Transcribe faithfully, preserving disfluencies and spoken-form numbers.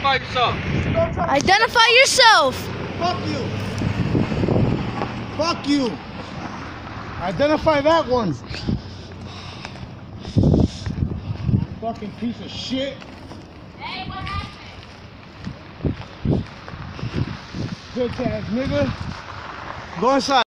Identify yourself. Identify yourself. Fuck you. Fuck you. Identify that one. Fucking piece of shit. Hey, what happened? Bitch ass nigga. Go inside.